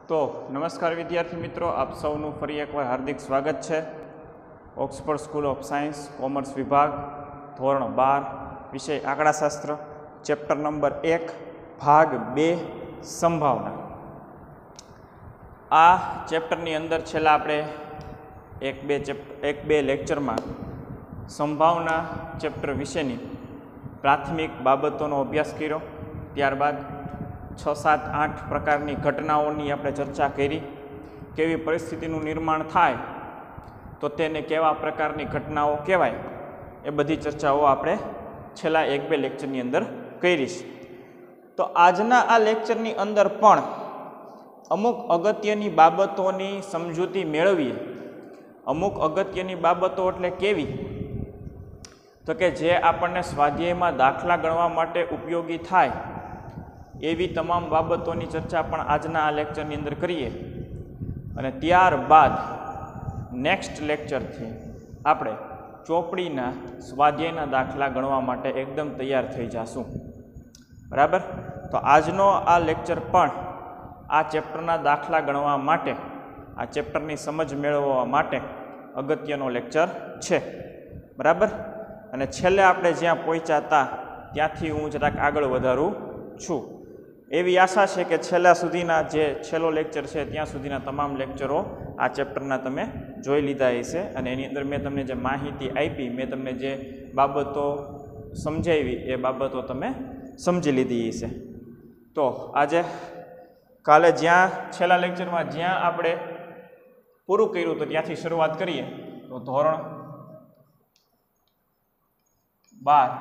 તો નમસ્કાર વિદ્યાર્થી મિત્રો, આપ સૌનું ફરી એકવાર હાર્દિક સ્વાગત છે. Oxford school of science commerce વિભાગ ધોરણ 12 વિષય આંકડાશાસ્ત્ર ચેપ્ટર નંબર 1 ભાગ 2 સંભાવના. આ ચેપ્ટરની અંદર છેલ્લા આપણે એક બે લેક્ચરમાં સંભાવના ચેપ્ટર વિશેની પ્રાથમિક બાબતોનો અભ્યાસ કર્યો. ત્યારબાદ 6, 7, 8 પ્રકારની ઘટનાઓની આપણે ચર્ચા કરી. કેવી પરિસ્થિતિનું નિર્માણ થાય તો તેને કેવા પ્રકારની ઘટનાઓ કહેવાય, એ બધી ચર્ચાઓ આપણે છેલ્લા 1-2 લેક્ચરની અંદર કરીશ. તો આજના આ લેક્ચરની અંદર પણ અમુક અગત્યની બાબતોની સમજૂતી મેળવીએ. અમુક અગત્યની બાબતો એટલે કેવી? તો કે જે આપણને સ્વાધ્યાયમાં દાખલા ગણવા માટે ઉપયોગી થાય એવી તમામ બાબતોની ચર્ચા પણ આજના આ લેક્ચરની અંદર કરીએ. અને ત્યારબાદ નેક્સ્ટ લેક્ચરથી આપણે ચોપડીના સ્વાધ્યાયના દાખલા ગણવા માટે એકદમ તૈયાર થઈ જશું. બરાબર? તો આજનો આ લેક્ચર પણ આ ચેપ્ટરના દાખલા ગણવા માટે, આ ચેપ્ટરની સમજ મેળવવા માટે અગત્યનો લેક્ચર છે. બરાબર? અને છેલ્લે આપણે જ્યાં પહોંચ્યા હતા ત્યાંથી હું જરાક આગળ વધારું છું. એવી આશા છે કે છેલ્લા સુધીના જે છેલ્લો લેક્ચર છે ત્યાં સુધીના તમામ લેક્ચરો આ ચેપ્ટરના તમે જોઈ લીધા હશે. અને એની અંદર મેં તમને જે માહિતી આપી, મેં તમને જે બાબતો સમજાવી, એ બાબતો તમે સમજી લીધી હશે. તો આજે કાલે જ્યાં છેલ્લા લેક્ચરમાં જ્યાં આપણે પૂરું કર્યું તો ત્યાંથી શરૂઆત કરીએ. તો ધોરણ 12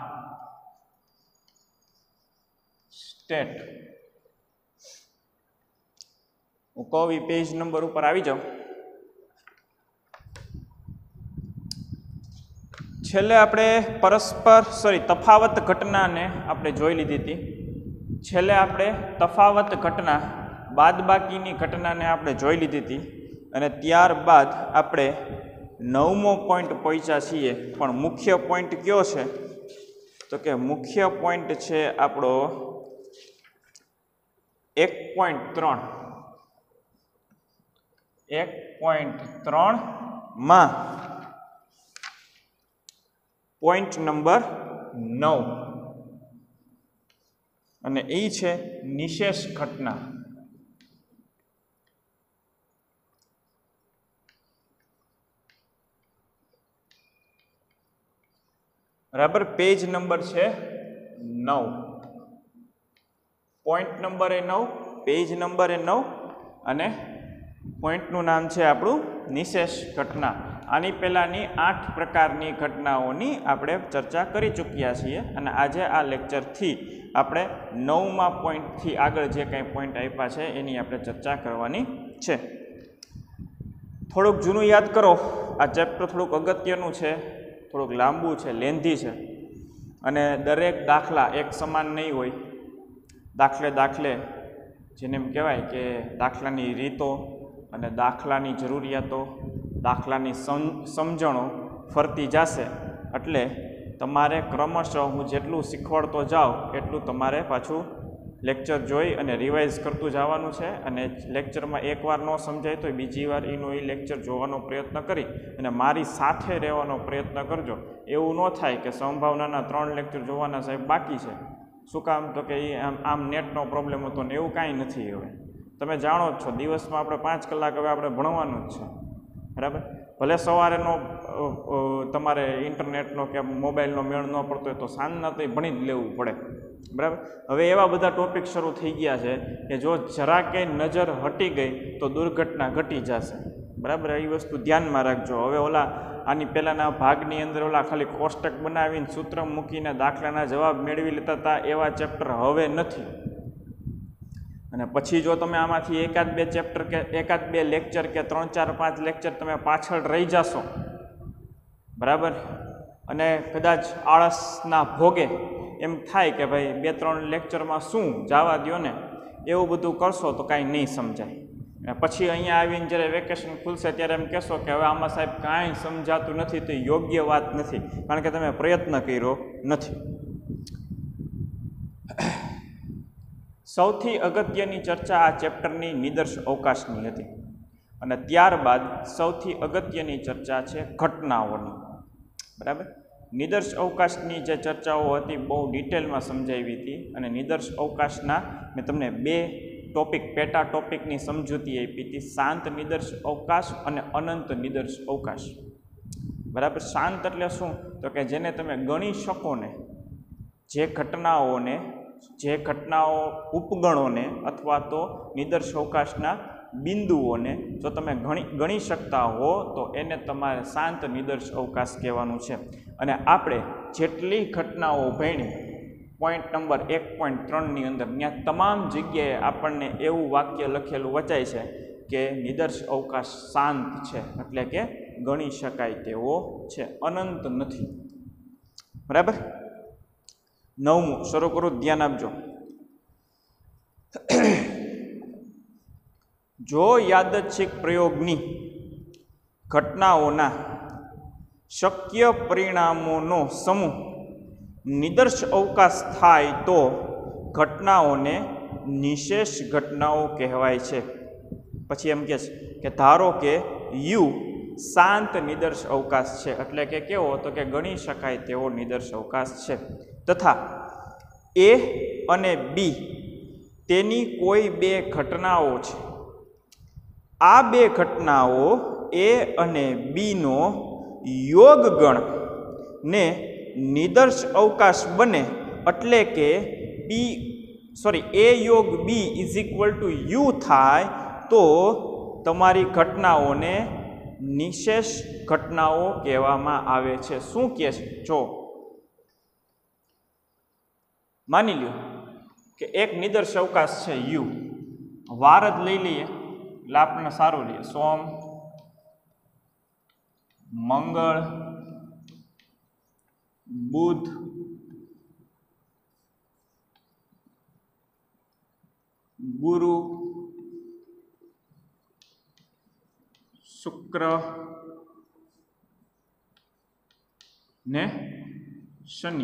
સ્ટેટ, હું કહું એ પેજ નંબર ઉપર આવી જાઉં. છેલ્લે આપણે તફાવત ઘટનાને આપણે જોઈ લીધી હતી. છેલ્લે આપણે તફાવત ઘટના, બાદબાકીની ઘટનાને આપણે જોઈ લીધી હતી. અને ત્યારબાદ આપણે 9મો પોઈન્ટ પહોંચ્યા છીએ. પણ મુખ્ય પોઈન્ટ કયો છે? તો કે મુખ્ય પોઈન્ટ છે આપણો 1.3. 1.3 માં પોઈન્ટ નંબર 9, અને એ છે નિશેષ ઘટના. બરાબર? પેજ નંબર છે 9, પોઈન્ટ નંબર એ 9, પેજ નંબર એ 9, અને પોઈન્ટનું નામ છે આપણું નિશેષ ઘટના. આની પહેલાંની 8 પ્રકારની ઘટનાઓની આપણે ચર્ચા કરી ચૂક્યા છીએ. અને આજે આ લેક્ચરથી આપણે 9મા પોઈન્ટથી આગળ જે કંઈ પોઈન્ટ આપ્યા છે એની આપણે ચર્ચા કરવાની છે. થોડુંક જૂનું યાદ કરો. આ ચેપ્ટર થોડુંક અગત્યનું છે, થોડુંક લાંબુ છે, લેન્ધી છે. અને દરેક દાખલા એક સમાન નહીં હોય. દાખલે જેને એમ કહેવાય કે દાખલાની રીતો અને દાખલાની જરૂરિયાતો, દાખલાની સમજણો ફરતી જશે. એટલે તમારે ક્રમશઃ હું જેટલું શીખવાડતો જાઉં એટલું તમારે પાછું લેક્ચર જોઈ અને રિવાઇઝ કરતું જવાનું છે. અને લેક્ચરમાં એકવાર ન સમજાય તો બીજી વાર એ લેક્ચર જોવાનો પ્રયત્ન કરી અને મારી સાથે રહેવાનો પ્રયત્ન કરજો. એવું ન થાય કે સંભાવનાના 3 લેક્ચર જોવાના સાહેબ બાકી છે. શું કામ? તો કે એ આમ નેટનો પ્રોબ્લેમ હતો ને, એવું કાંઈ નથી. હવે તમે જાણો જ છો, દિવસમાં આપણે 5 કલાક હવે આપણે ભણવાનું જ છે. બરાબર? ભલે સવારેનો તમારે ઇન્ટરનેટનો કે મોબાઈલનો મેળ ન પડતો હોય તો સાંજના તો ભણી જ લેવું પડે. બરાબર? હવે એવા બધા ટોપિક શરૂ થઈ ગયા છે કે જો જરાકે નજર હટી ગઈ તો દુર્ઘટના ઘટી જશે. બરાબર? એ વસ્તુ ધ્યાનમાં રાખજો. હવે આની પહેલાંના ભાગની અંદર ખાલી કોષ્ટક બનાવીને સૂત્ર મૂકીને દાખલાના જવાબ મેળવી લેતા હતા, એવા ચેપ્ટર હવે નથી. અને પછી જો તમે આમાંથી 1-2 ચેપ્ટર કે 1-2 લેક્ચર કે 3, 4, 5 લેક્ચર તમે પાછળ રહી જશો, બરાબર, અને કદાચ આળસના ભોગે એમ થાય કે ભાઈ 2-3 લેક્ચરમાં શું જવા દો ને, એવું બધું કરશો તો કાંઈ નહીં સમજાય. અને પછી અહીંયા આવીને જ્યારે વેકેશન ખુલશે ત્યારે એમ કહેશો કે હવે આમાં સાહેબ કાંઈ સમજાતું નથી. તો યોગ્ય વાત નથી, કારણ કે તમે પ્રયત્ન કર્યો નથી. સૌથી અગત્યની ચર્ચા આ ચેપ્ટરની નિદર્શ અવકાશની હતી અને ત્યારબાદ સૌથી અગત્યની ચર્ચા છે ઘટનાઓની. બરાબર. નિદર્શ અવકાશની જે ચર્ચાઓ હતી બહુ ડિટેલમાં સમજાવી હતી અને નિદર્શ અવકાશના મેં તમને 2 ટોપિક પેટા ટોપિકની સમજૂતી આપી હતી, શાંત નિદર્શ અવકાશ અને અનંત નિદર્શ અવકાશ. બરાબર. શાંત એટલે શું? તો કે જેને તમે ગણી શકો ને, જે ઘટનાઓ ઉપગણોને અથવા તો નિદર્શ અવકાશના બિંદુઓને જો તમે ગણી શકતા હો તો એને તમારે શાંત નિદર્શ અવકાશ કહેવાનું છે. અને આપણે જેટલી ઘટનાઓ ભણી પોઈન્ટ નંબર 1.3ની અંદર ત્યાં તમામ જગ્યાએ આપણને એવું વાક્ય લખેલું વચાય છે કે નિદર્શ અવકાશ શાંત છે, એટલે કે ગણી શકાય તેવો છે, અનંત નથી. બરાબર. 9મું શરૂ કરું, ધ્યાન આપજો. જો યાદચ્છિક પ્રયોગની ઘટનાઓના શક્ય પરિણામોનો સમૂહ નિદર્શ અવકાશ થાય તો ઘટનાઓને નિશેષ ઘટનાઓ કહેવાય છે. પછી એમ કહે છે કે ધારો કે યુ શાંત નિદર્શ અવકાશ છે, એટલે કે કેવો? તો કે ગણી શકાય તેવો નિદર્શ અવકાશ છે, તથા એ અને બી તેની કોઈ 2 ઘટનાઓ છે. આ 2 ઘટનાઓ એ અને બીનો યોગગણ ને નિદર્શ અવકાશ બને, એટલે કે એ યોગ B is equal to U થાય તો તમારી ઘટનાઓને નિશેષ ઘટનાઓ કહેવામાં આવે છે. શું કહે છે? જો માની લ્યો કે એક નિદર્શ અવકાશ છે યુ, વાર જ લઈ લઈએ એટલે આપણને સારું લઈએ. સોમ, મંગળ, બુધ, ગુરુ, શુક્ર ને શનિ.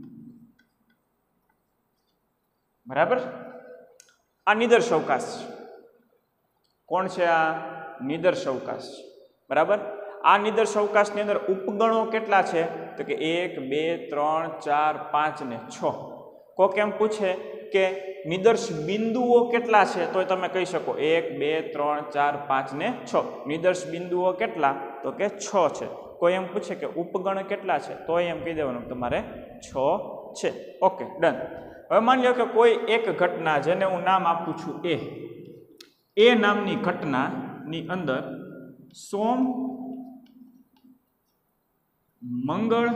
બરાબર. આ નિદર્શ અવકાશ છે. કોણ છે આ? નિદર્શ અવકાશ. બરાબર. આ નિદર્શ અવકાશની અંદર ઉપગણો કેટલા છે? તો કે 1, 2, 3, 4, 5 ને 6. કોક એમ પૂછે કે નિદર્શ બિંદુઓ કેટલા છે, તો તમે કહી શકો 1, 2, 3, 4, 5 ને 6. નિદર્શ બિંદુઓ કેટલા? તો કે 6 છે. કોઈ એમ પૂછે કે ઉપગણ કેટલા છે, તો એમ કહી દેવાનું તમારે 6 છે. Okay, done. હવે માની લો કે કોઈ એક ઘટના, જેને હું નામ આપું છું એ નામની ઘટનાની અંદર સોમ, મંગળ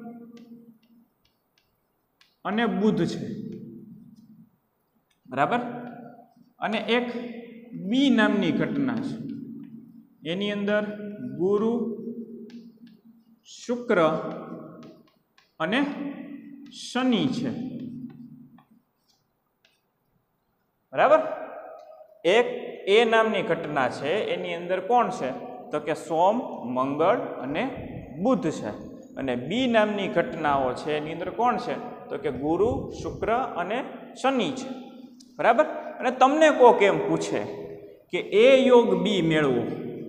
અને બુધ છે. બરાબર. અને એક બી નામની ઘટના છે, એની અંદર ગુરુ, શુક્ર અને શનિ છે. બરાબર. એક એ નામની ઘટના છે, એની અંદર કોણ છે? તો કે સોમ, મંગળ અને બુધ છે. અને બી નામની ઘટનાઓ છે, એની અંદર કોણ છે? તો કે ગુરુ, શુક્ર અને શનિ છે. બરાબર. અને તમને કોક એમ પૂછે કે એ યોગ બી મેળવો.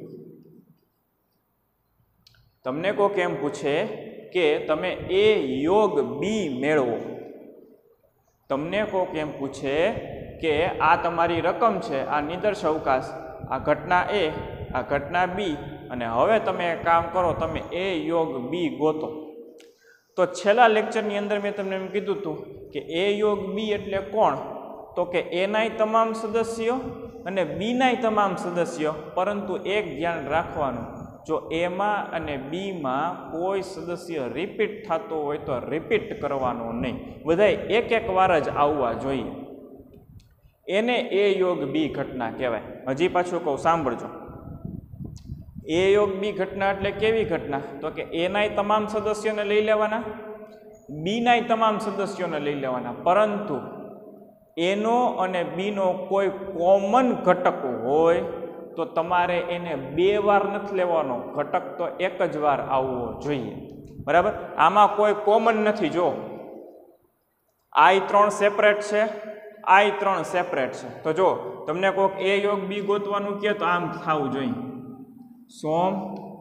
તમને કોક એમ પૂછે કે તમે એ યોગ બી મેળવો. તમને કોક એમ પૂછે કે આ તમારી રકમ છે, આ નિદર્શ અવકાશ, આ ઘટના એ, આ ઘટના બી, અને હવે તમે કામ કરો, તમે એ યોગ બી ગોતો. તો છેલ્લા લેક્ચરની અંદર મેં તમને એમ કીધું હતું કે એ યોગ બી એટલે કોણ? તો કે એનાય તમામ સદસ્યો અને બીનાય તમામ સદસ્યો, પરંતુ એક ધ્યાન રાખવાનું, જો એમાં અને બીમાં કોઈ સદસ્ય રિપીટ થતો હોય તો રિપીટ કરવાનો નહીં, બધાય એક વાર જ આવવા જોઈએ. એને એ યોગ બી ઘટના કહેવાય. હજી પાછું કહું, સાંભળજો. એ યોગ બી ઘટના એટલે કેવી ઘટના? તો કે એનાય તમામ સદસ્યોને લઈ લેવાના, બીનાય તમામ સદસ્યોને લઈ લેવાના, પરંતુ એનો અને બીનો કોઈ કોમન ઘટક હોય તો તમારે એને 2 વાર નથી લેવાનો, ઘટક તો એક જ વાર આવવો જોઈએ. બરાબર. આમાં કોઈ કોમન નથી. જો I3 સેપરેટ છે, આ 3 સેપરેટ છે. તો જો તમને કોઈક એ યોગ બી ગોતવાનું કહે તો આમ થવું જોઈએ: સોમ,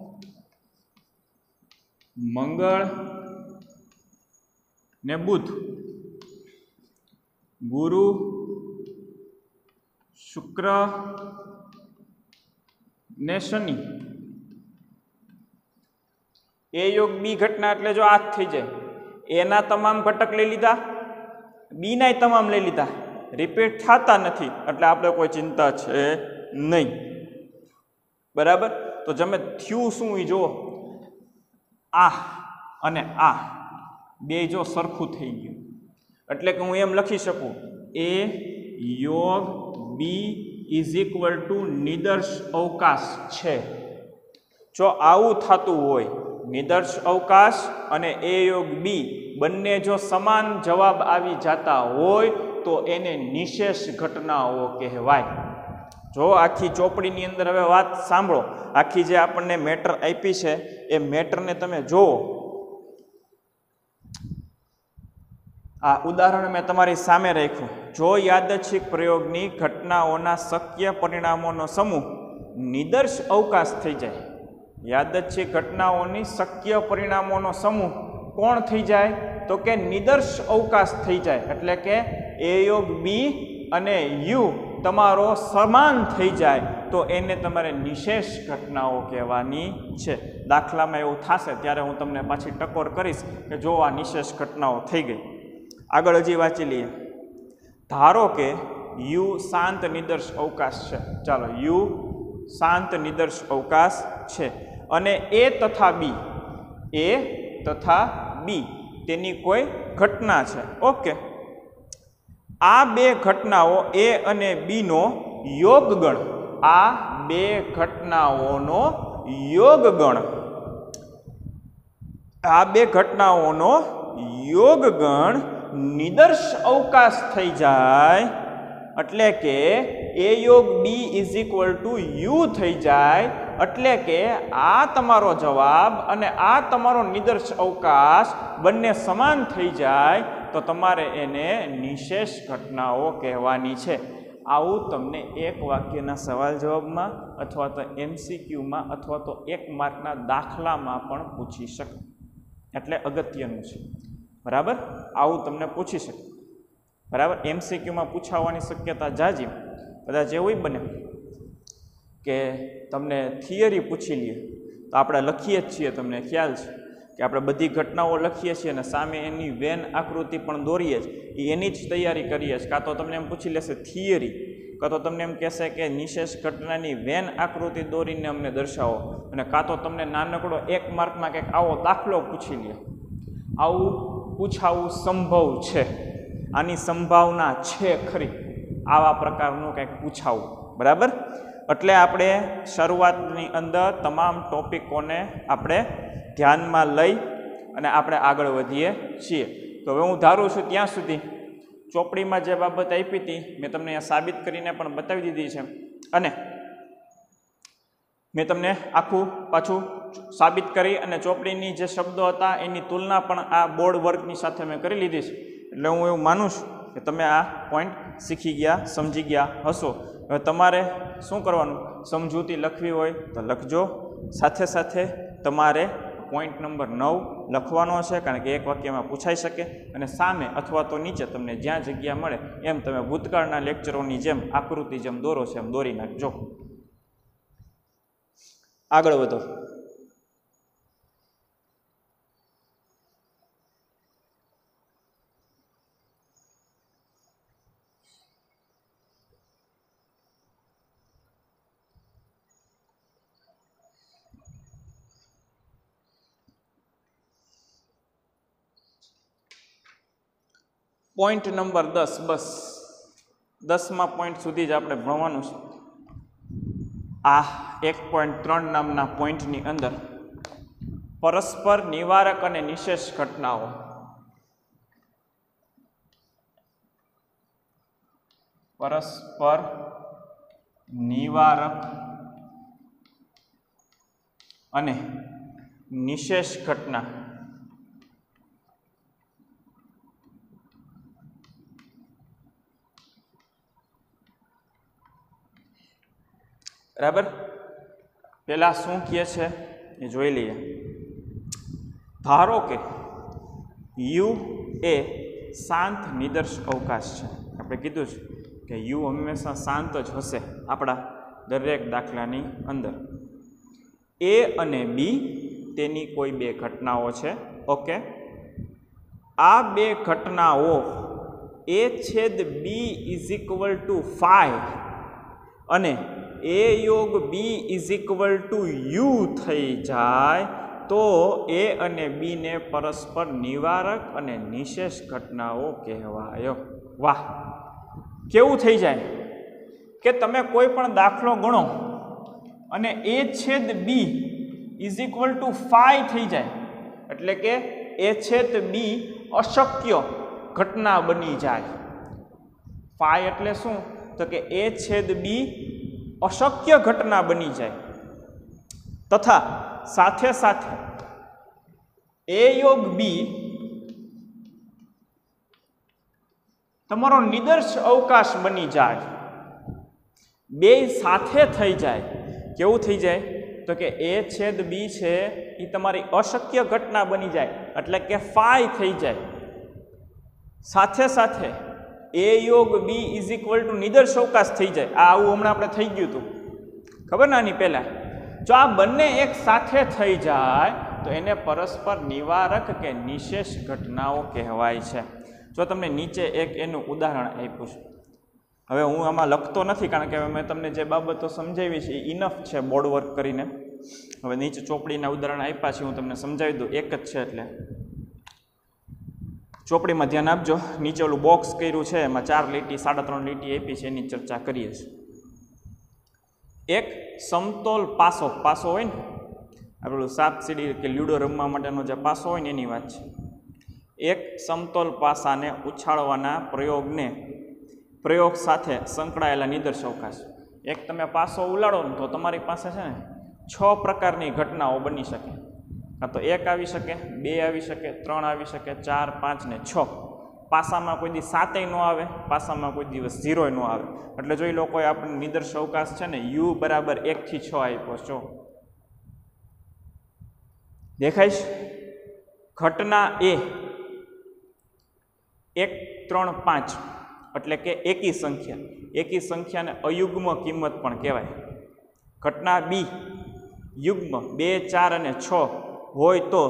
મંગળ ને બુધ, ગુરુ, શુક્ર ને શનિ. એ યોગ બી ઘટના એટલે જો આ જ થઈ જાય. એના તમામ ઘટક લઈ લીધા, બીના તમામ લઈ લીધા, રિપીટ થતા નથી એટલે આપણે કોઈ ચિંતા છે નહીં. બરાબર. તો તમે થયું શું એ જુઓ, આ અને આ બે જો સરખું થઈ ગયું એટલે કે હું એમ લખી શકું એ યોગ બી ઇઝ ઇક્વલ ટુ નિદર્શ અવકાશ છે. જો આવું થતું હોય, નિદર્શ અવકાશ અને એ યોગ બી બંને જો સમાન જવાબ આવી જતા હોય તો એને નિશેષ ઘટનાઓ કહેવાય. જો આખી ચોપડીની અંદર હવે વાત સાંભળો, આખી જે આપણને મેટર આપી છે એ મેટરને તમે જુઓ. આ ઉદાહરણ મેં તમારી સામે રાખ્યું. જો યાદચ્છિક પ્રયોગની ઘટનાઓના શક્ય પરિણામોનો સમૂહ નિદર્શ અવકાશ થઈ જાય, યાદચ્છિક ઘટનાઓની શક્ય પરિણામોનો સમૂહ કોણ થઈ જાય? તો કે નિદર્શ અવકાશ થઈ જાય. એટલે કે એ યોગ બી અને યુ તમારો સમાન થઈ જાય તો એને તમારે નિશેષ ઘટનાઓ કહેવાની છે. દાખલામાં એવું થશે ત્યારે હું તમને પાછી ટકોર કરીશ કે જો આ નિશેષ ઘટનાઓ થઈ ગઈ. આગળ હજી વાંચી લઈએ. ધારો કે યુ શાંત નિદર્શ અવકાશ છે. ચાલો, યુ શાંત નિદર્શ અવકાશ છે અને એ તથા બી તેની કોઈ ઘટના છે. ઓકે, આ બે ઘટનાઓ એ અને બીનો યોગગણ, આ બે ઘટનાઓનો યોગગણ, આ બે ઘટનાઓનો યોગગણ નિદર્શ અવકાશ થઈ જાય એટલે કે એ યોગ B is equal to U થઈ જાય. એટલે કે આ તમારો જવાબ અને આ તમારો નિદર્શ અવકાશ બંને સમાન થઈ જાય તો તમારે એને નિશેષ ઘટનાઓ કહેવાની છે. આવું તમને એક વાક્યના સવાલ જવાબમાં અથવા તો MCQમાં અથવા તો 1 માર્કના દાખલામાં પણ પૂછી શકે. એટલે અગત્યનું છે. બરાબર, આવું તમને પૂછી શકે. બરાબર, MCQમાં પૂછાવાની શક્યતા જાજી. કદાચ એવું બને કે તમને થિયરી પૂછી લે તો આપણે લખીએ જ છીએ, તમને ખ્યાલ છે કે આપણે બધી ઘટનાઓ લખીએ છીએ અને સામે એની વેન આકૃતિ પણ દોરીએ જ, એની જ તૈયારી કરીએ છીએ. કાં તો તમને એમ પૂછી લેશે થિયરી, કાં તો તમને એમ કહેશે કે નિશેષ ઘટનાની વેન આકૃતિ દોરીને અમને દર્શાવો, અને કાં તો તમને નાનકડો 1 માર્કમાં કંઈક આવો દાખલો પૂછી લે. આવું પૂછાવું સંભવ છે, આની સંભાવના છે ખરી આવા પ્રકારનું કંઈક પૂછાવું. બરાબર, એટલે આપણે શરૂઆતની અંદર તમામ ટોપિકોને આપણે ધ્યાનમાં લઈ અને આપણે આગળ વધીએ છીએ. તો હવે હું ધારું છું ત્યાં સુધી ચોપડીમાં જે બાબત આપી હતી મેં તમને અહીંયા સાબિત કરીને પણ બતાવી દીધી છે, અને મેં તમને આખું પાછું સાબિત કરી અને ચોપડીની જે શબ્દો હતા એની તુલના પણ આ બોર્ડ વર્કની સાથે મેં કરી લીધી છે. એટલે હું એવું માનું છું કે તમે આ પોઈન્ટ શીખી ગયા, સમજી ગયા હશો. હવે તમારે શું કરવાનું, સમજૂતી લખવી હોય તો લખજો. સાથે સાથે તમારે પોઈન્ટ નંબર 9 લખવાનો છે, કારણ કે એક વાક્યમાં પૂછાઈ શકે. અને સામે અથવા તો નીચે તમને જ્યાં જગ્યા મળે એમ તમે ભૂતકાળના લેક્ચરોની જેમ આકૃતિ જેમ દોરો છે એમ દોરી નાખજો. આગળ વધો. પોઈન્ટ નંબર 10, બસ 10મા પોઈન્ટ સુધી જ આપણે ભણવાનું છે. આ 1.3 નામના પોઈન્ટની અંદર પરસ્પર નિવારક અને નિશેષ ઘટનાઓ, પરસ્પર નિવારક અને નિશેષ ઘટના બરાબર. પહેલાં શું કહે છે એ જોઈ લઈએ. ધારો કે યુ એ શાંત નિદર્શ અવકાશ છે. આપણે કીધું છે કે યુ હંમેશા શાંત જ હશે આપણા દરેક દાખલાની અંદર. એ અને બી તેની કોઈ બે ઘટનાઓ છે. ઓકે, આ બે ઘટનાઓ એ છેદ બી ઇઝ ઇક્વલ ટુ 5 અને એ યોગ B is equal to U થઈ જાય તો એ અને બીને પરસ્પર નિવારક અને નિશેષ ઘટનાઓ કહેવાય. વાહ, કેવું થઈ જાય કે તમે કોઈ પણ દાખલો ગણો અને એ છેદ બી ઇઝ ઇક્વલ ટુ 5 થઈ જાય એટલે કે એ છેદ બી અશક્ય ઘટના બની જાય. 5 એટલે શું? તો કે એ છેદ બી અશક્ય ઘટના બની જાય તથા સાથે સાથે એ યોગ બી તમારો નિદર્શ અવકાશ બની જાય. બે સાથે થઈ જાય. કેવું થઈ જાય? તો કે એ છેદ બી છે એ તમારી અશક્ય ઘટના બની જાય એટલે કે 5 થઈ જાય. સાથે સાથે એ યોગ બી ઇઝ ઇક્વલ ટુ નિદર્શ અવકાશ થઈ જાય. આ આવું હમણાં આપણે થઈ ગયું હતું, ખબર ને? આની પહેલાં જો આ બંને એક સાથે થઈ જાય તો એને પરસ્પર નિવારક કે નિશેષ ઘટનાઓ કહેવાય છે. જો તમને નીચે એક એનું ઉદાહરણ આપ્યું છે. હવે હું આમાં લખતો નથી કારણ કે મેં તમને જે બાબતો સમજાવી છે એ ઇનફ છે બોર્ડ વર્ક કરીને. હવે નીચે ચોપડીના ઉદાહરણ આપ્યા છે, હું તમને સમજાવી દઉં. એક જ છે એટલે ચોપડીમાં ધ્યાન આપજો. નીચે ઓલું બોક્સ કર્યું છે એમાં 4 લીટી 3.5 લીટી આપી છે, એની ચર્ચા કરીએ છીએ. એક સમતોલ પાસો, પાસો હોય ને આપણે સાપ સીડી કે લ્યુડો રમવા માટેનો જે પાસો હોય ને એની વાત છે. એક સમતોલ પાસાને ઉછાળવાના પ્રયોગ સાથે સંકળાયેલા નિદર્શ અવકાશ. એક તમે પાસો ઉલાડો ને તો તમારી પાસે છે ને 6 પ્રકારની ઘટનાઓ બની શકે. કાં તો 1 આવી શકે, 2 આવી શકે, 3 આવી શકે, 4, 5 ને 6. પાસામાં કોઈ દી 7 ન આવે, પાસામાં કોઈ દિવસ 0 ન આવે. એટલે જો એ લોકોએ આપણને નિદર્શ અવકાશ છે ને યુ બરાબર 1 થી 6 આપ્યો છો. દેખાય છે? ઘટના એ 1, 3, 5 એટલે કે એકી સંખ્યા. એકી સંખ્યાને અયુગ્મ કિંમત પણ કહેવાય. ઘટના બી યુગ્મ 2, 4 અને 6 હોય તો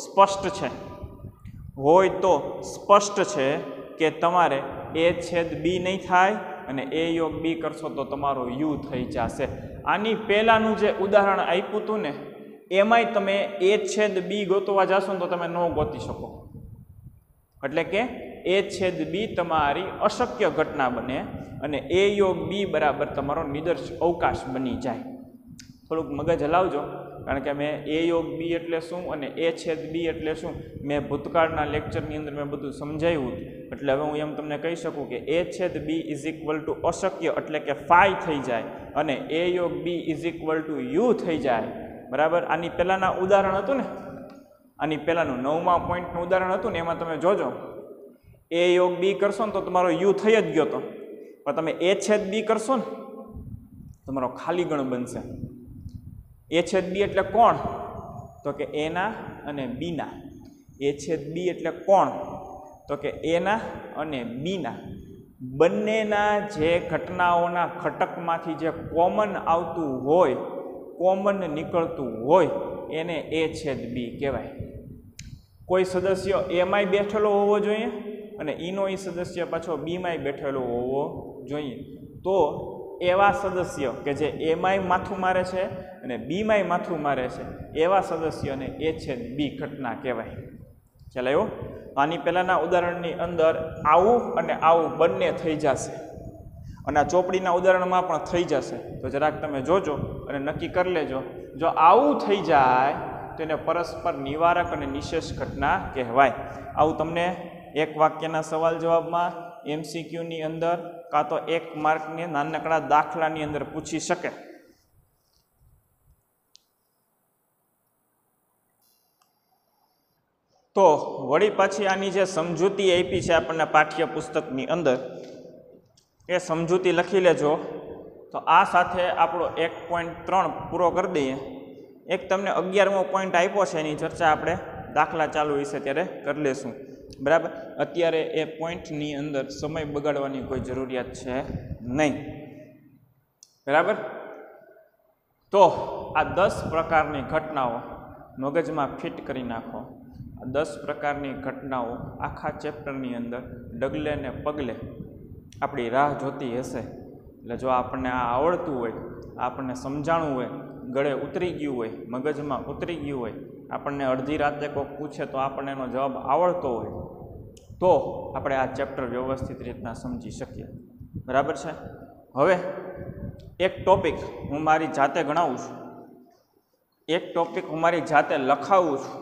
સ્પષ્ટ છે કે તમારે એ છેદ બી નહીં થાય અને એ યોગ બી કરશો તો તમારો યુ થઈ જશે. આની પહેલાંનું જે ઉદાહરણ આપ્યું હતું ને એમાંય તમે એ છેદ બી ગોતવા જશો ને તો તમે ન ગોતી શકો. એટલે કે એ છેદ બી તમારી અશક્ય ઘટના બને અને એ યોગ બી બરાબર તમારો નિદર્શ અવકાશ બની જાય. થોડુંક મગજ હલાવજો કારણ કે મેં એ યોગ બી એટલે શું અને એ છેદ બી એટલે શું મેં ભૂતકાળના લેક્ચરની અંદર મેં બધું સમજાવ્યું હતું. એટલે હવે હું એમ તમને કહી શકું કે એ છેદ બી ઇઝ ઇક્વલ ટુ અશક્ય એટલે કે 5 થઈ જાય અને એ યોગ B is equal to U થઈ જાય. બરાબર. આની પહેલાંના ઉદાહરણ હતું ને, આની પહેલાંનું 9મા પોઈન્ટનું ઉદાહરણ હતું ને એમાં તમે જોજો એ યોગ બી કરશો ને તો તમારો યુ થઈ જ ગયો હતો. પણ તમે એ છેદ બી કરશો ને તમારો ખાલી ગણ બનશે. એ છેદ બી એટલે કોણ? તો કે એના અને બીના. એ છેદ બી એટલે કોણ? તો કે એના અને બીના બંનેના જે ઘટનાઓના ઘટકમાંથી જે કોમન આવતું હોય, કોમન નીકળતું હોય એને એ છેદ બી કહેવાય. કોઈ સદસ્ય એમાંય બેઠેલો હોવો જોઈએ અને ઈનો એ સદસ્ય પાછો બીમાંય બેઠેલો હોવો જોઈએ. તો એવા સદસ્ય કે જે એમાંય માથું મારે છે અને બીમાંય માથું મારે છે એવા સદસ્યને એ છેદ બી ઘટના કહેવાય. ચાલો, આની પહેલાંના ઉદાહરણની અંદર આવું અને આવું બંને થઈ જશે અને આ ચોપડીના ઉદાહરણમાં પણ થઈ જશે. તો જરાક તમે જોજો અને નક્કી કરી લેજો. જો આવું થઈ જાય તો એને પરસ્પર નિવારક અને નિશેષ ઘટના કહેવાય. આવું તમને એક વાક્યના સવાલ જવાબમાં MCQની અંદર કાં તો 1 માર્કની નાનકડા દાખલાની અંદર પૂછી શકે. તો વળી પાછી આની જે સમજૂતી આપી છે આપણને પાઠ્યપુસ્તકની અંદર એ સમજૂતી લખી લેજો. તો આ સાથે આપણો 1.3 પૂરો કરી દઈએ. એક તમને 11મો પોઈન્ટ આપ્યો છે, એની ચર્ચા આપણે દાખલા ચાલુ વિશે ત્યારે કરી લેશું. બરાબર, અત્યારે એ પોઈન્ટની અંદર સમય બગાડવાની કોઈ જરૂરિયાત છે નહીં. બરાબર, તો આ 10 પ્રકારની ઘટનાઓ મગજમાં ફિટ કરી નાખો. આ 10 પ્રકારની ઘટનાઓ આખા ચેપ્ટરની અંદર ડગલે ને પગલે આપણી રાહ જોતી હશે. એટલે જો આપણને આ આવડતું હોય, આપણને સમજાણું હોય, ગળે ઉતરી ગયું હોય, મગજમાં ઉતરી ગયું હોય, આપણને અડધી રાતે કોઈક પૂછે તો આપણને એનો જવાબ આવડતો હોય, તો આપણે આ ચેપ્ટર વ્યવસ્થિત રીતના સમજી શકીએ. બરાબર છે. હવે એક ટોપિક હું મારી જાતે ગણાવું છું, એક ટોપિક હું મારી જાતે લખાવું છું.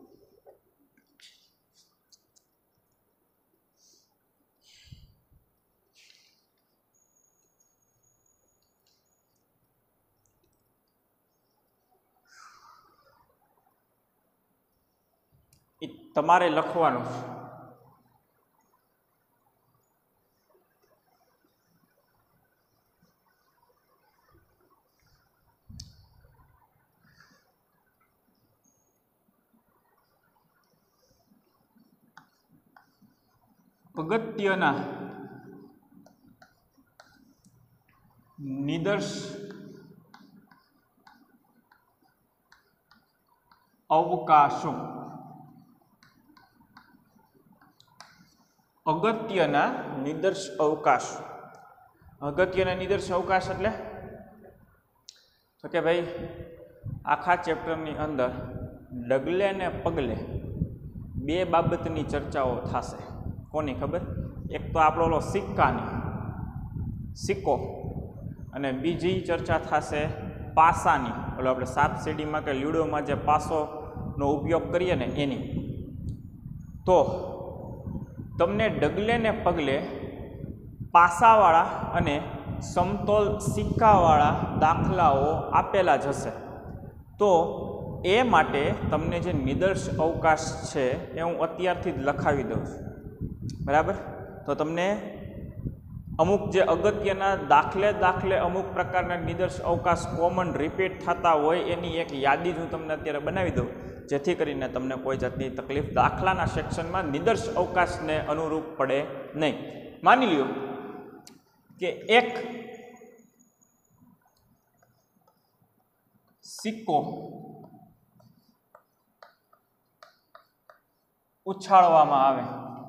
એ તમારે લખવાનું છે. અગત્યના નિદર્શ અવકાશો. અગત્યના નિદર્શ અવકાશ. અગત્યના નિદર્શ અવકાશ એટલે તો કે ભાઈ આખા ચેપ્ટરની અંદર ડગલે ને પગલે 2 બાબતની ચર્ચાઓ થશે. કોની ખબર? એક તો આપણો સિક્કાની, સિક્કો, અને બીજી ચર્ચા થશે પાસાની. ઓલો આપણે સાપ સીડીમાં કે લ્યુડોમાં જે પાસોનો ઉપયોગ કરીએ ને એની. તો તમને ડગલે ને પગલે પાસાવાળા અને સમતોલ સિક્કાવાળા દાખલાઓ આપેલા જ હશે. તો એ માટે તમને જે નિદર્શ અવકાશ છે એ હું અત્યારથી જ લખાવી દઉં છું. બરાબર, તો તમને અમુક જે અગત્યના દાખલે અમુક પ્રકારના નિદર્શ અવકાશ કોમન રિપીટ થતા હોય એની એક યાદી જ હું તમને અત્યારે બનાવી દઉં, જેથી કરીને તમને કોઈ જાતની તકલીફ દાખલાના સેક્શનમાં નિદર્શ અવકાશને અનુરૂપ પડે નહીં. માની લ્યો કે એક સિક્કો ઉછાળવામાં આવે.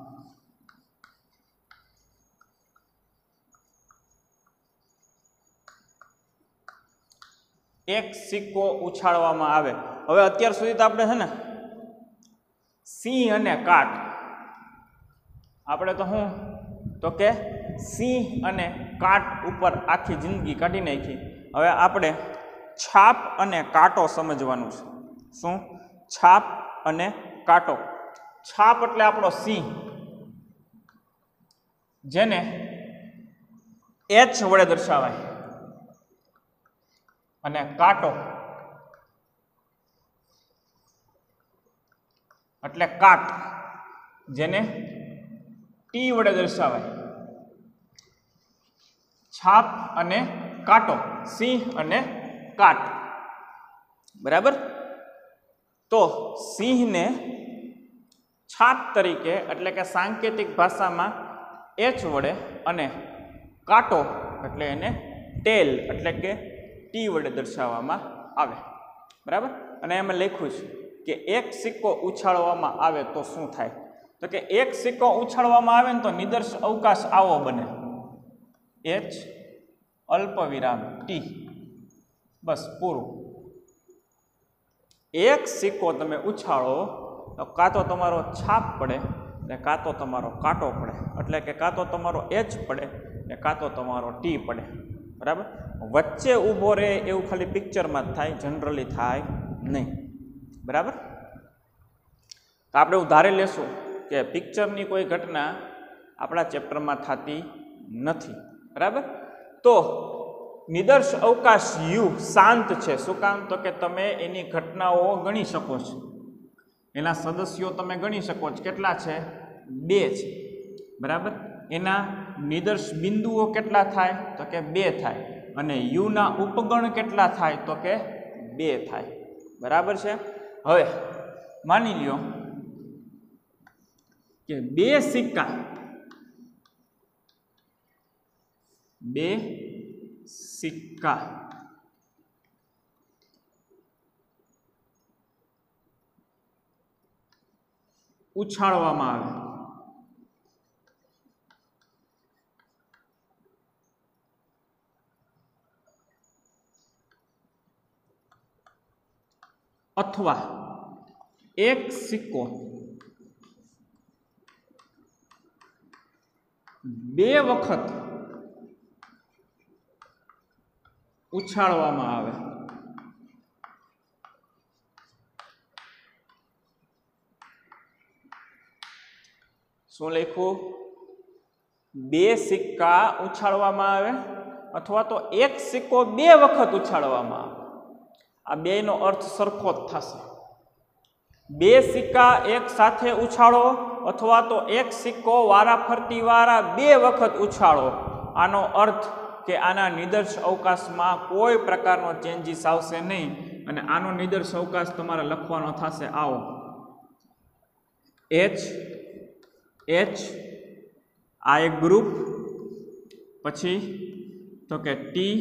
એક સિક્કો ઉછાળવામાં આવે. હવે અત્યાર સુધી તો આપણે છે ને સિંહ અને કાટ, આપણે તો શું તો કે સિંહ અને કાટ ઉપર આખી જિંદગી કાઢી નાખી. હવે આપણે છાપ અને કાંટો સમજવાનું છે. શું? છાપ અને કાંટો. છાપ એટલે આપણો સિંહ, જેને એચ વડે દર્શાવાય, અને કાંટો એટલે કાટ, જેને ટી વડે દર્શાવાય. છાપ અને કાંટો, સિંહ અને કાટ. બરાબર, તો સિંહને છાપ તરીકે એટલે કે સાંકેતિક ભાષામાં એચ વડે, અને કાંટો એટલે એને ટેલ એટલે કે ટી વડે દર્શાવવામાં આવે. બરાબર, અને એમાં લખ્યું છે કે એક સિક્કો ઉછાળવામાં આવે તો શું થાય? તો કે એક સિક્કો ઉછાળવામાં આવે ને તો નિદર્શ અવકાશ આવો બને, એચ અલ્પ વિરામ ટી, બસ પૂરું. એક સિક્કો તમે ઉછાળો તો કાં તો તમારો છાપ પડે ને કાં તો તમારો કાંટો પડે, એટલે કે કાં તો તમારો એચ પડે ને કાં તો તમારો ટી પડે. બરાબર, વચ્ચે ઊભો રહે એવું ખાલી પિક્ચરમાં જ થાય, જનરલી થાય નહીં. બરાબર, તો આપણે ઉધારે લેશું કે પિક્ચરની કોઈ ઘટના આપણા ચેપ્ટરમાં થતી નથી. બરાબર, તો નિદર્શ અવકાશ યુ શાંત છે. શું કામ? તો કે તમે એની ઘટનાઓ ગણી શકો છો, એના સદસ્યો તમે ગણી શકો છો. કેટલા છે? 2 છે. બરાબર, એના નિદર્શ બિંદુઓ કેટલા થાય? તો કે 2 થાય. અને યુના ઉપગણ કેટલા થાય તો કે 2 થાય બરાબર છે। હવે માની લ્યો કે 2 સિક્કા ઉછાળવામાં આવે અથવા 1 સિક્કો 2 વખત ઉછાળવામાં આવે શું લખ્યું 2 સિક્કા ઉછાળવામાં આવે અથવા તો 1 સિક્કો 2 વખત ઉછાળવામાં આવે આ બેયનો અર્થ સરખો જ થશે 2 સિક્કા એક સાથે ઉછાળો અથવા તો 1 સિક્કો વારાફરતી વારા 2 વખત ઉછાળો આનો અર્થ કે આના નિદર્શ અવકાશમાં કોઈ પ્રકારનો ચેન્જીસ આવશે નહીં અને આનો નિદર્શ અવકાશ તમારે લખવાનો થશે આવો H આ એક ગ્રુપ પછી તો કે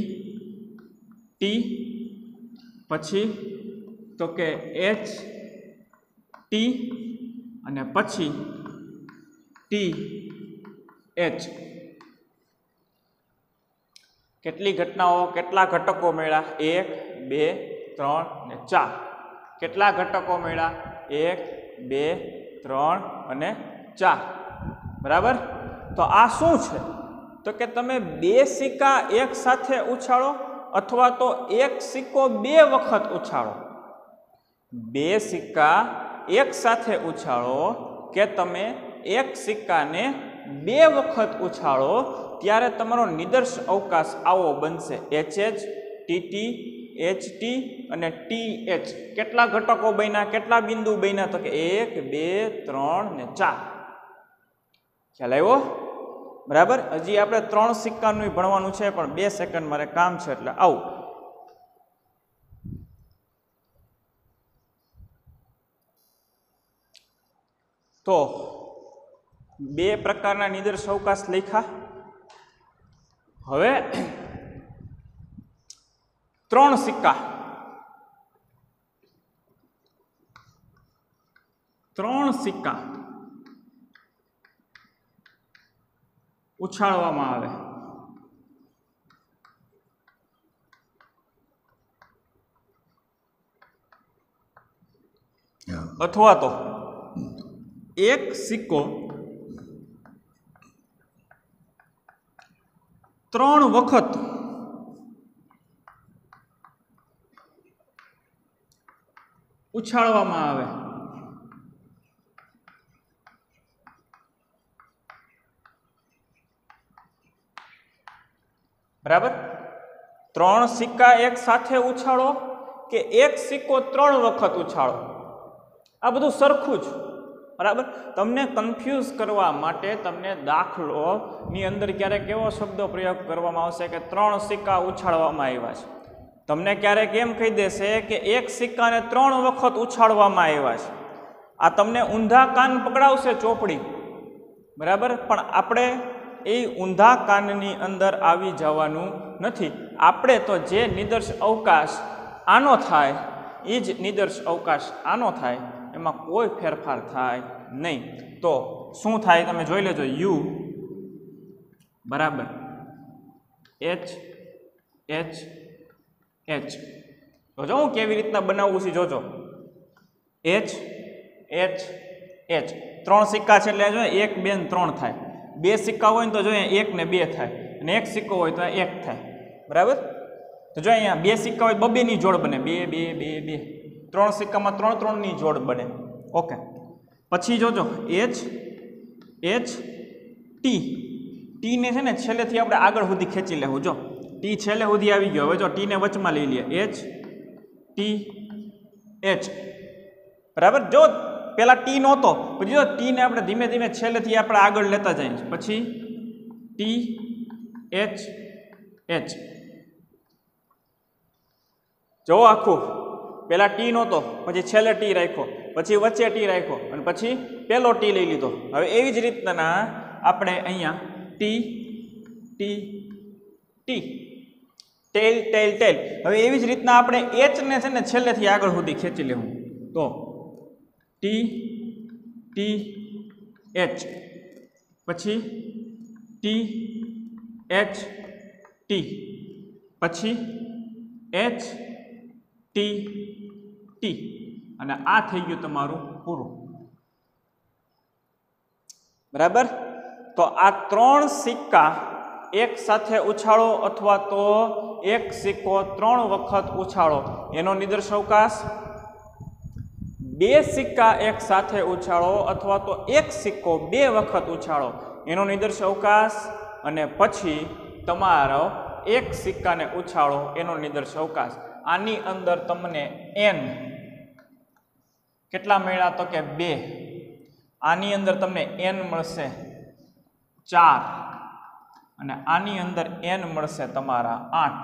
T પછી તો કે H T અને પછી TH કેટલી ઘટનાઓ કેટલા ઘટકો મળ્યા 1 2 3 ને 4 કેટલા ઘટકો મળ્યા 1 2 3 અને 4 બરાબર તો આ શું છે તો કે તમે 2 સિક્કા એક સાથે ઉછાળો અથવા તો 1 સિક્કો 2 વખત ઉછાળો 2 સિક્કા એક સાથે ઉછાળો કે તમે 1 સિક્કાને 2 વખત ઉછાળો ત્યારે તમારો નિદર્શ અવકાશ આવો બનશે HH TT HT અને TH કેટલા ઘટકો બન્યા કેટલા બિંદુ બન્યા તો કે 1 2 3 ને 4 ખ્યાલ આવ્યો બરાબર હજી આપણે 3 સિક્કાનું ભણવાનું છે પણ 2 સેકન્ડ મારે કામ છે એટલે આવું તો 2 પ્રકારના નિદર્શ અવકાશ લખ્યા હવે 3 સિક્કા 3 સિક્કા ઉછાળવામાં આવે અથવા તો 1 સિક્કો 3 વખત ઉછાળવામાં આવે બરાબર 3 સિક્કા એક સાથે ઉછાળો કે 1 સિક્કો 3 વખત ઉછાળો આ બધું સરખું જ બરાબર તમને કન્ફ્યુઝ કરવા માટે તમને દાખલોની અંદર ક્યારેક એવો શબ્દ પ્રયોગ કરવામાં આવશે કે 3 સિક્કા ઉછાળવામાં આવ્યા છે તમને ક્યારેક એમ કહી દેશે કે 1 સિક્કાને 3 વખત ઉછાળવામાં આવ્યા છે આ તમને ઊંધા કાન પકડાવશે ચોપડી બરાબર પણ આપણે એ ઊંધા કાનની અંદર આવી જવાનું નથી આપણે તો જે નિદર્શ અવકાશ આનો થાય એ જ નિદર્શ અવકાશ આનો થાય એમાં કોઈ ફેરફાર થાય નહીં તો શું થાય તમે જોઈ લેજો U બરાબર H જોજો હું કેવી રીતના બનાવવું છે જોજો H 3 સિક્કા છે એટલે જો 1 2 ને 3 થાય 2 સિક્કા હોય ને તો જોઈએ 1 ને 2 થાય અને 1 સિક્કો હોય તો 1 થાય બરાબર તો જો અહીંયા 2 સિક્કા હોય 2 ની જોડ બને 2 2 2 2 3 સિક્કામાં 3 3 ની જોડ બને ઓકે પછી જોજો H T ને છે ને છેલ્લેથી આપણે આગળ સુધી ખેંચી લેવું જો T છેલ્લે સુધી આવી ગયો હવે જો T ને વચમાં લઈ લઈએ H T H બરાબર જો પેલા T નહોતો પછી જો T ને આપણે ધીમે ધીમે છેલ્લેથી આપણે આગળ લેતા જઈએ પછી T H જો આખું પહેલા ટી નહોતો, પછી છેલ્લે ટી રાખ્યો, પછી વચ્ચે ટી રાખ્યો અને પછી પહેલો ટી લઈ લીધો. હવે એવી જ રીતના આપણે અહીંયા T T T tail tail tail. હવે એવી જ રીતના આપણે એચને છે ને છેલ્લેથી આગળ સુધી ખેંચી લેવું. તો ટી ટી એચ, પછી ટી એચ ટી, પછી એચ ટી ટી, અને આ થઈ ગયું તમારું પૂરું. બરાબર. તો આ 3 સિક્કા એક સાથે ઉછાળો અથવા તો એક સિક્કો 3 વખત ઉછાળો એનો નિદર્શ અવકાશ, 2 સિક્કા એક સાથે ઉછાળો અથવા તો એક સિક્કો 2 વખત ઉછાળો એનો નિદર્શ અવકાશ, અને પછી તમારો એક સિક્કાને ઉછાળો એનો નિદર્શ અવકાશ. આની અંદર તમને n કેટલા મળ્યા તો કે 2. આની અંદર તમને n મળશે 4 અને આની અંદર n મળશે તમારા 8.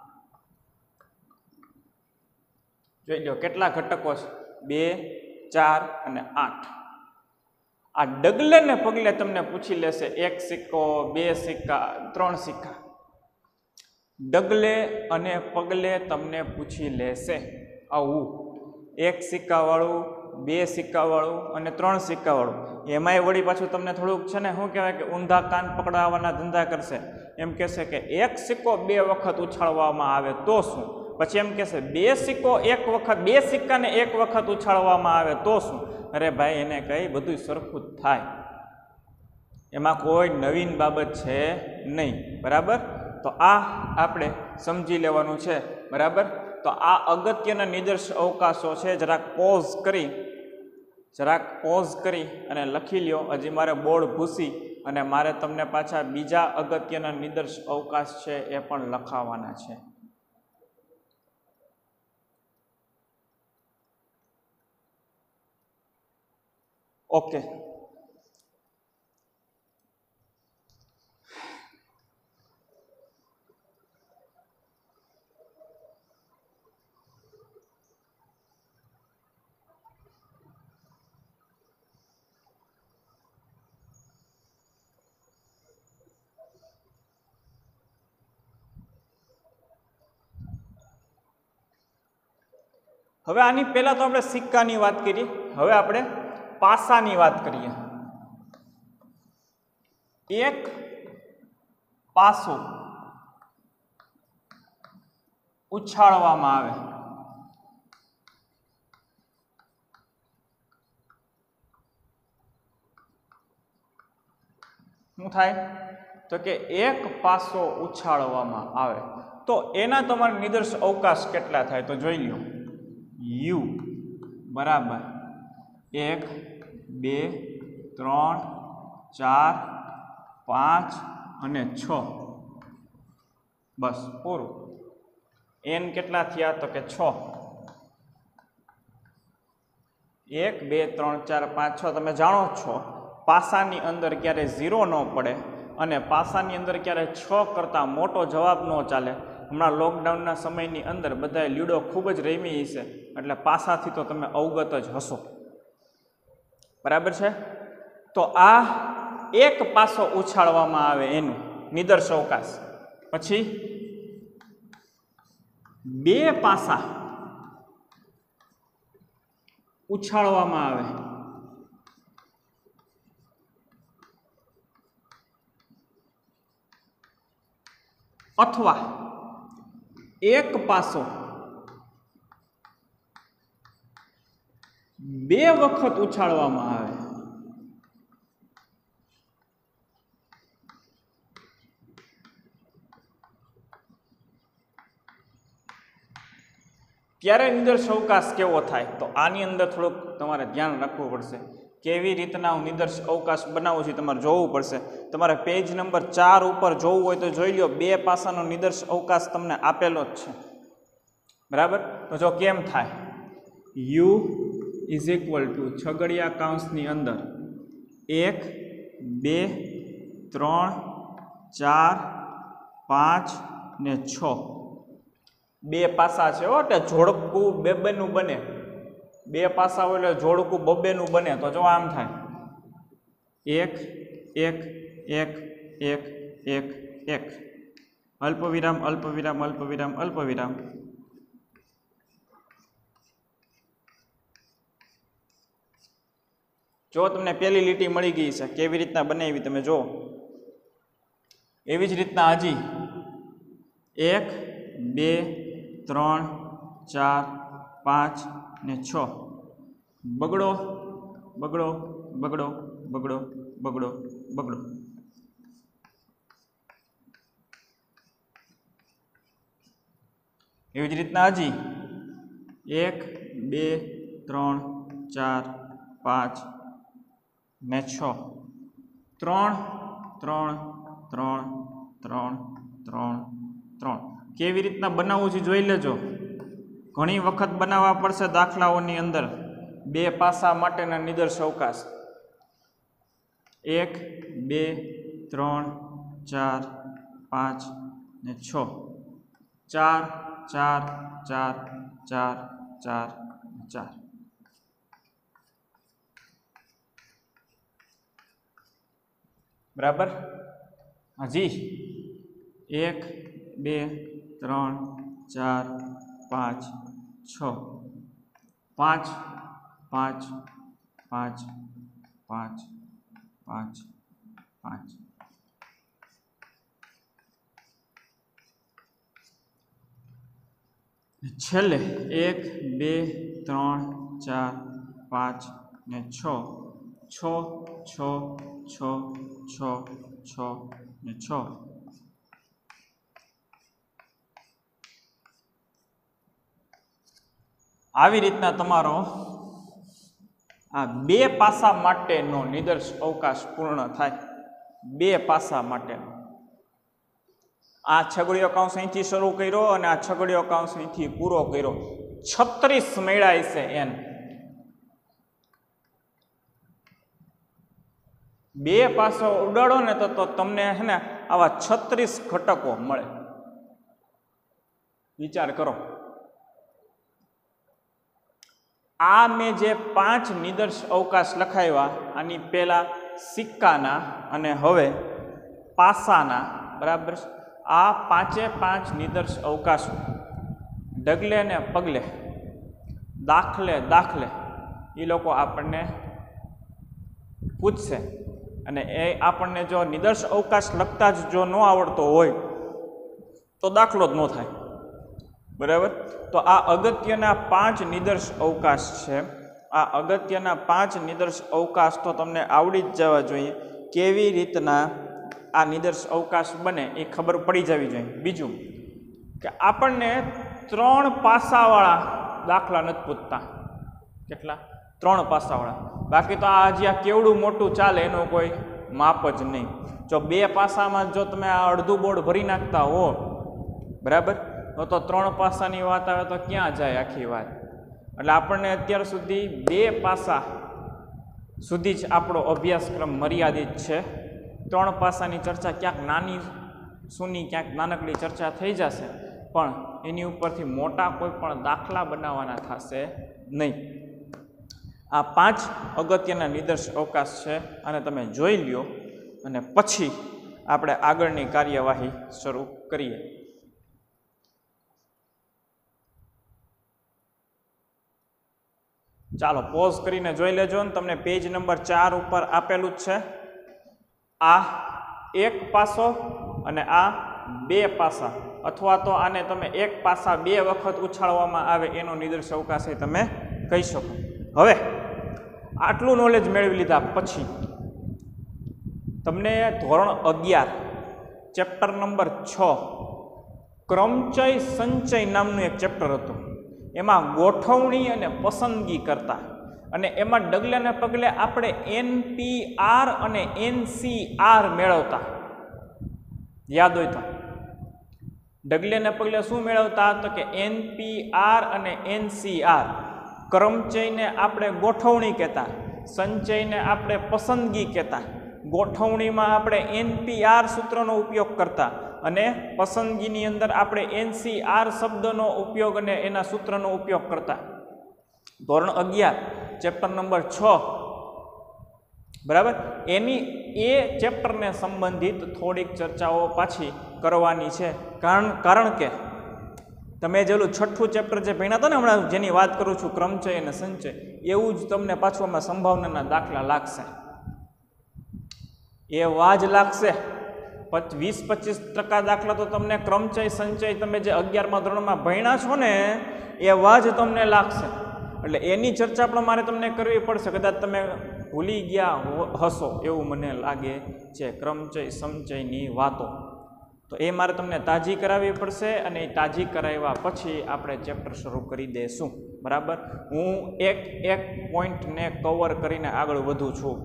જોઈ લો કેટલા ઘટકો છે, 2 4 અને 8. આ ડગલે ને પગલે તમને પૂછી લેશે 1 સિક્કો 2 સિક્કા 3 સિક્કા, ડગલે અને પગલે તમને પૂછી લેશે આવું 1 સિક્કાવાળું 2 સિક્કાવાળું અને 3 સિક્કાવાળું. એમાંય વળી પાછું તમને થોડુંક છે ને શું કહેવાય કે ઊંધા કાન પકડાવવાના ધંધા કરશે. એમ કહેશે કે 1 સિક્કો 2 વખત ઉછાળવામાં આવે તો શું, પછી એમ કહેશે 2 સિક્કો 1 વખત 2 સિક્કાને 1 વખત ઉછાળવામાં આવે તો શું. અરે ભાઈ એને કંઈ બધું સરખું જ થાય, એમાં કોઈ નવીન બાબત છે નહીં. બરાબર. તો આ આપણે સમજી લેવાનું છે. બરાબર. તો આ અગત્યના નિદર્શ અવકાશો છે. જરાક પોઝ કરી અને લખી લ્યો. હજી મારે બોર્ડ ભૂસી અને મારે તમને પાછા બીજા અગત્યના નિદર્શ અવકાશ છે એ પણ લખાવવાના છે. ઓકે. હવે આની પહેલા તો આપણે સિક્કાની વાત કરી, હવે આપણે પાસાની વાત કરીએ. એક પાસો ઉછાળવામાં આવે શું થાય તો કે એક પાસો ઉછાળવામાં આવે તો એના તમારા નિદર્શ અવકાશ કેટલા થાય તો જોઈ લો. યુ બરાબર 1 2 3 4 5 અને 6. બસ પૂરું. એન કેટલા થયા તો કે 6. 1 2 3 4 5 6. તમે જાણો છો પાસાની અંદર ક્યારે 0 ન પડે અને પાસાની અંદર ક્યારે 6 કરતાં મોટો જવાબ ન ચાલે. હમણાં લોકડાઉનના સમયની અંદર બધાએ લ્યુડો ખૂબ જ રમી છે એટલે પાસાથી તો તમે અવગત જ હશો. બરાબર છે. તો આ એક પાસો ઉછાળવામાં આવે એનું નિદર્શ અવકાશ, પછી 2 પાસા ઉછાળવામાં આવે અથવા એક પાસો 2 વખત ઉછાળવામાં આવે. ત્યારે નિદર્શ અવકાશ કેવો થાય તો આની અંદર થોડુંક તમારે ધ્યાન રાખવું પડશે. કેવી રીતના હું નિદર્શ અવકાશ બનાવું છું તમારે જોવું પડશે. તમારે પેજ નંબર 4 ઉપર જોવું હોય તો જોઈ લો. 2 પાસાનો નિદર્શ અવકાશ તમને આપેલો જ છે. બરાબર. તો જો કેમ થાય, યુ ઇઝ ઇક્વલ ટુ છગડિયા કૌંસની અંદર 1 2 3 4 5 ને 6. બે પાસા છે હો, એટલે જોડકું બે-બેનું બને. બે પાસા હોય એટલે જોડકું બબ્બેનું બને. તો જો આમ થાય 1 1 1 1 1 1 અલ્પવિરામ અલ્પવિરામ અલ્પવિરામ અલ્પવિરામ. જો તમને પહેલી લીટી મળી ગઈ છે, કેવી રીતના બનાવી તમે જો. એવી જ રીતના હજી 1 2 3 4 5 ને 6 બગડો બગડો બગડો બગડો બગડો બગડો. એવી જ રીતના હજી 1 2 3 4 5 ને 6 3 3 3 3 3 3. કેવી રીતના બનાવવું છે જોઈ લેજો. ઘણી વખત બનાવવા પડશે દાખલાઓની અંદર બે પાસા માટેના નિદર્શ અવકાશ. 1 2 3 4 5 ને 6 4 4 4 4 4 4. બરાબર. હજી 1 2 3 4 5 6 5 5 5 5 5 5. છેલ્લે 1 2 3 4 5 ને 6 6 6 6 6 6 ને 6. આવી રીતના તમારો આ બે પાસા માટેનો નિદર્શ અવકાશ પૂર્ણ થાય. બે પાસા માટેનો. આ છગડીયો કૌંસ અહીંથી શરૂ કર્યો અને આ છગડીયો કૌંસ અહીંથી પૂરો કર્યો. 36 મેળાય છે એન. બે પાસો ઉડાડો ને તો તમને હે ને આવા 36 ઘટકો મળે. વિચાર કરો. આ મેં જે 5 નિદર્શ અવકાશ લખાવ્યા, આની પહેલા સિક્કાના અને હવે પાસાના, બરાબર. આ 5 નિદર્શ અવકાશો ડગલે ને પગલે, દાખલે દાખલે એ લોકો આપણને પૂછશે. અને એ આપણને જો નિદર્શ અવકાશ લખતા જ જો ન આવડતો હોય તો દાખલો જ ન થાય. બરાબર. તો આ અગત્યના 5 નિદર્શ અવકાશ છે. આ અગત્યના 5 નિદર્શ અવકાશ તો તમને આવડી જ જવા જોઈએ. કેવી રીતના આ નિદર્શ અવકાશ બને એ ખબર પડી જવી જોઈએ. બીજું કે આપણને 3 પાસાવાળા દાખલા નથી પૂછતા. કેટલા? 3 પાસાવાળા. બાકી તો આ હજી આ કેવડું મોટું ચાલે એનું કોઈ માપ જ નહીં. જો 2 પાસામાં જો તમે આ અડધું બોર્ડ ભરી નાખતા હો, બરાબર, તો 3 પાસાની વાત આવે તો ક્યાં જાય આખી વાત. એટલે આપણને અત્યાર સુધી 2 પાસા સુધી જ આપણો અભ્યાસક્રમ મર્યાદિત છે. 3 પાસાની ચર્ચા ક્યાંક નાની સૂની ક્યાંક નાનકડી ચર્ચા થઈ જશે, પણ એની ઉપરથી મોટા કોઈ પણ દાખલા બનાવવાના થશે નહીં. આ 5 અગત્યના નિદર્શ અવકાશ છે, અને તમે જોઈ લ્યો અને પછી આપણે આગળની કાર્યવાહી શરૂ કરીએ. ચાલો પોઝ કરીને જોઈ લેજો ને. તમને પેજ નંબર 4 ઉપર આપેલું જ છે. આ 1 પાસો અને આ 2 પાસા, અથવા તો આને તમે 1 પાસા 2 વખત ઉછાળવામાં આવે એનો નિદર્શ અવકાશ તમે કહી શકો. હવે આટલું નોલેજ મેળવી લીધા પછી તમને ધોરણ 11 ચેપ્ટર નંબર 6 ક્રમચય સંચય નામનું એક ચેપ્ટર હતું. એમાં ગોઠવણી અને પસંદગી કરતા, અને એમાં ડગલે ને પગલે આપણે NPR અને NCR મેળવતા. યાદ હોય તો ડગલે ને પગલે શું મેળવતા? તો કે NPR અને NCR. ક્રમચયને આપણે ગોઠવણી કહેતા, સંચયને આપણે પસંદગી કહેતા. ગોઠવણીમાં આપણે NPR સૂત્રનો ઉપયોગ કરતા અને પસંદગીની અંદર આપણે NCR શબ્દનો ઉપયોગ અને એના સૂત્રનો ઉપયોગ કરતા. ધોરણ 11 ચેપ્ટર નંબર 6 બરાબર, એની એ ચેપ્ટરને સંબંધિત થોડીક ચર્ચાઓ પાછી કરવાની છે. કારણ કે તમે જેલું છઠ્ઠું ચેપ્ટર જે ભણ્યા હતા ને હમણાં, જેની વાત કરું છું, ક્રમચય અને સંચય, એવું જ તમને પાછું આમાં સંભાવનાના દાખલા લાગશે. એવા જ લાગશે. 20-25% દાખલા તો તમને ક્રમચય સંચય તમે જે 11મા ધોરણમાં ભણ્યા છો ને એવા જ તમને લાગશે. એટલે એની ચર્ચા પણ મારે તમને કરવી પડશે. કદાચ તમે ભૂલી ગયા હશો એવું મને લાગે છે, ક્રમચય સંચયની વાતો. તો એ મારે તમને તાજી કરાવવી પડશે અને એ તાજી કરાવ્યા પછી આપણે ચેપ્ટર શરૂ કરી દઈશું. બરાબર, હું એક પોઈન્ટને કવર કરીને આગળ વધું છું.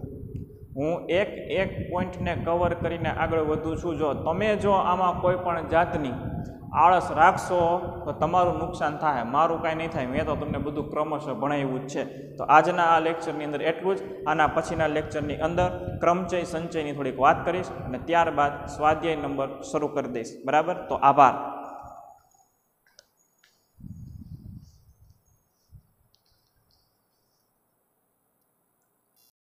કવર કરીને આગળ વધું છું. જો આમાં કોઈ પણ જાતની આળસ રાખશો તો તમારું નુકસાન થાય, મારું કાંઈ નહીં થાય. મેં તો તમને બધું ક્રમશઃ ભણાવ્યું જ છે. તો આજના આ લેક્ચરની અંદર એટલું જ. આના પછીના લેક્ચરની અંદર ક્રમચય સંચયની થોડીક વાત કરીશ અને ત્યારબાદ સ્વાધ્યાય નંબર શરૂ કરી દઈશ. બરાબર, તો આભાર.